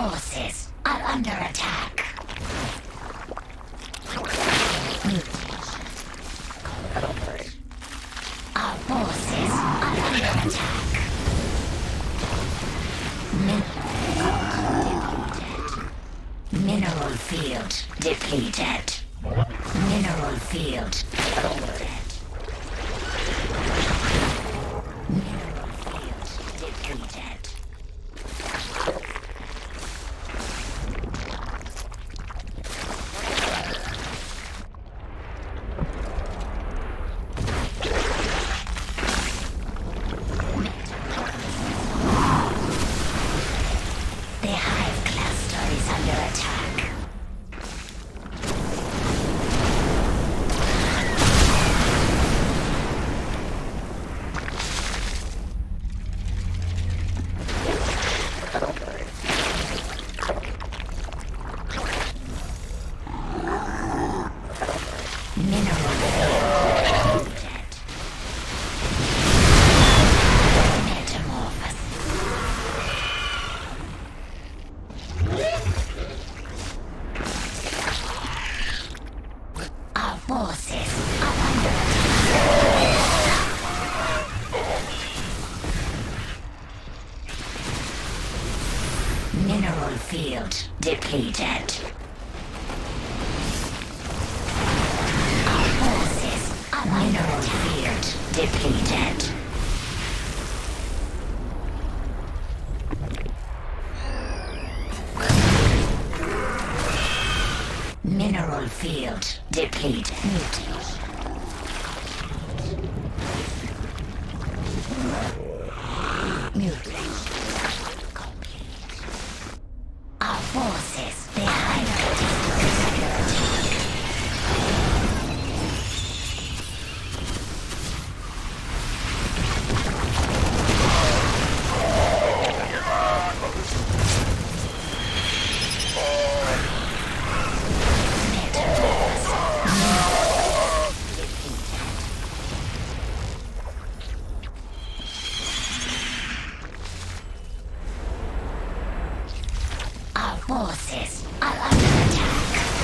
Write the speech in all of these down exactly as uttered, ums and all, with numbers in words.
forces are under attack. Our forces are under attack. Min- Mineral field depleted. Mineral field depleted. Mineral field depleted. The hive cluster is under attack. Mineral field depleted. Metamorphosis. Our forces are under attack. Mineral field depleted. Our forces are mineral field depleted. Mineral field depleted. Mutation complete. Our forces, the hive cluster is under attack. Our forces are under attack.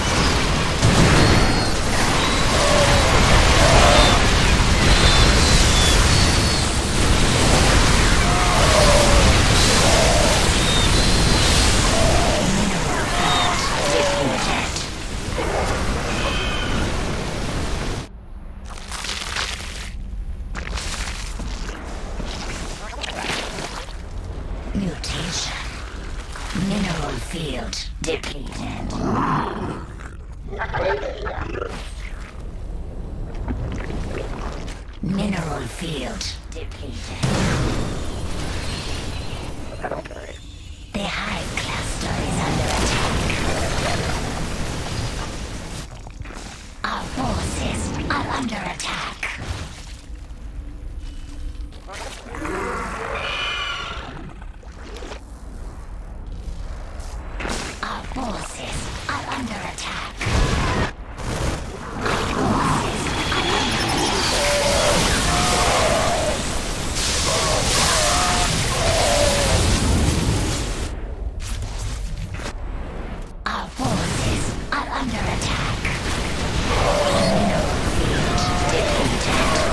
Mutation. Mineral field depleted. Mineral field depleted. The hive cluster is under attack. Our forces are under attack. Our forces are under attack. Our forces are under attack. Our forces are under attack. Mineral field depleted.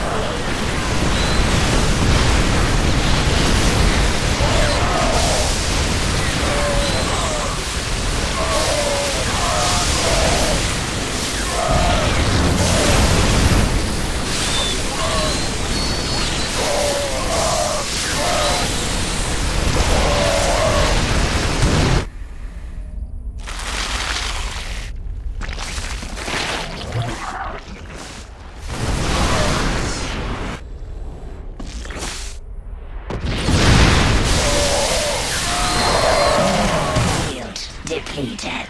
Depleted.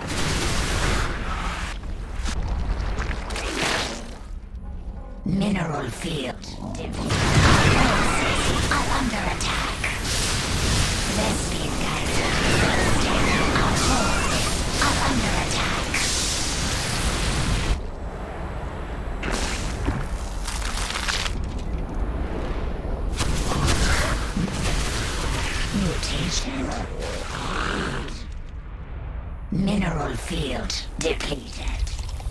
Mineral field depleted. Our forces are under attack. Lesbian geyser. Our forces are under attack. Mutation. Mineral field depleted.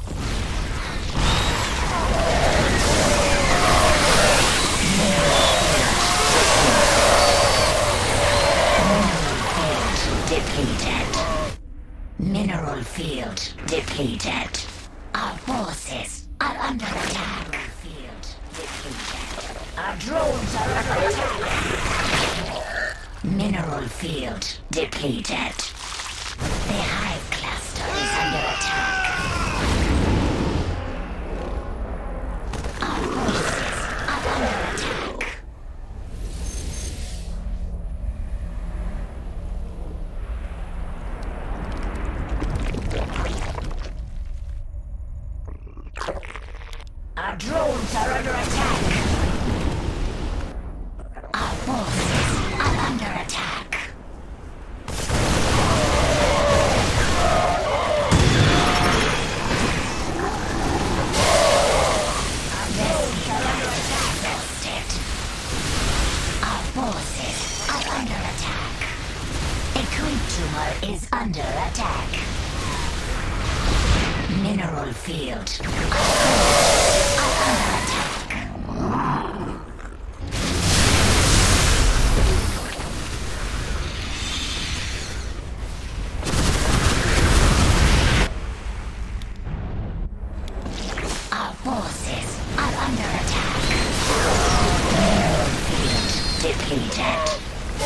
Mineral field depleted. Our forces are under attack. Field depleted. Our drones are under attack. Mineral field depleted. The hive cluster is under attack. Our forces are under attack. Our drones are under attack. Our forces are under attack. Our drones are under attack. Lost. Our forces are under attack. A creep tumor is under attack. Mineral field. Our forces are under attack. Our forces are under attack. Mineral field depleted.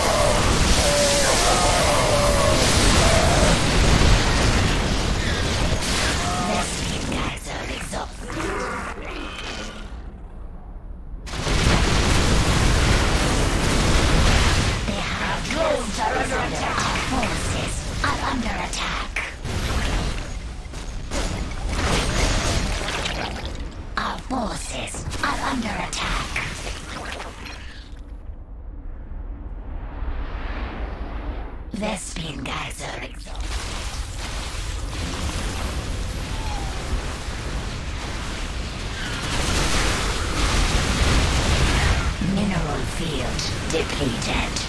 Forces are under attack. Vespene geyser exhausted. Mineral field depleted.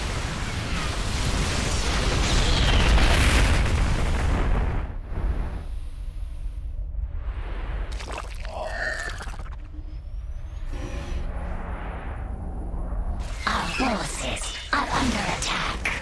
Forces are under attack.